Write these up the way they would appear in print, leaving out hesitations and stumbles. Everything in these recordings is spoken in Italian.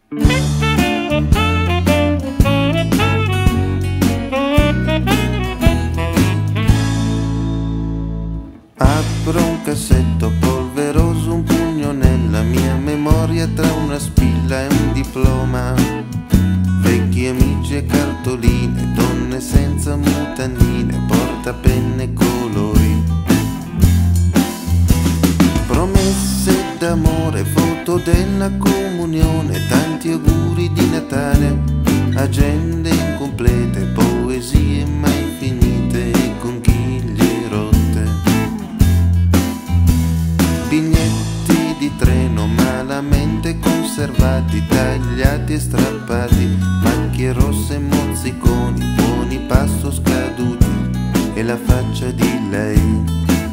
Apro un cassetto polveroso, un pugno nella mia memoria, tra una spilla e un diploma, vecchi amici e cartoline, donne senza mutandine, portapenne e colori, promesse d'amore, foto della comunione, tanti auguri di Natale, agende incomplete, poesie mai finite e conchiglie rotte, biglietti di treno malamente conservati, tagliati e strappati, macchie rosse e mozziconi, buoni passo scaduti e la faccia di lei.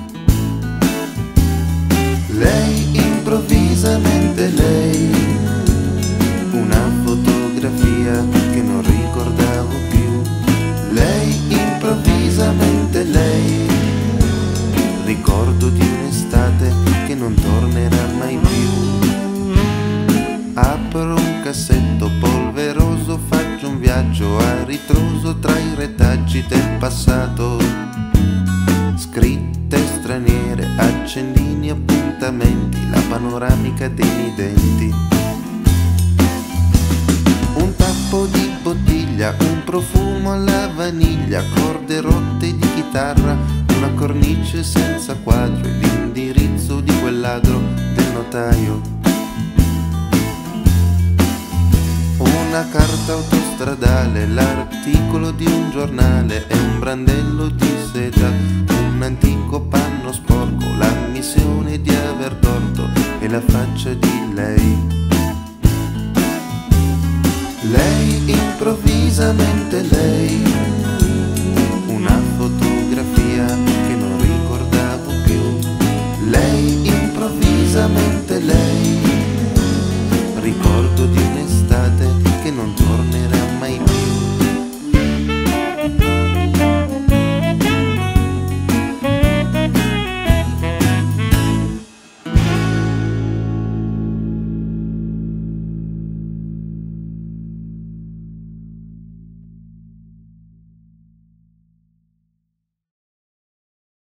Lei, improvvisamente lei, una fotografia che non ricordavo più. Lei, improvvisamente lei, ricordo di un'estate che non tornerà mai più. Apro un cassetto polveroso, faccio un viaggio a ritroso tra i retaggi del passato, scritte straniere, accendini, appuntamenti, la panoramica dei miei denti, un tappo di bottiglia, un profumo alla vaniglia, corde rotte di chitarra, una cornice senza quadro e l'indirizzo di quel ladro del notaio, una carta autostradale, l'articolo di un giornale e un brandello di seta, un antico panno sporco, l'ammissione di aver torto e la faccia di lei. Lei, improvvisamente lei,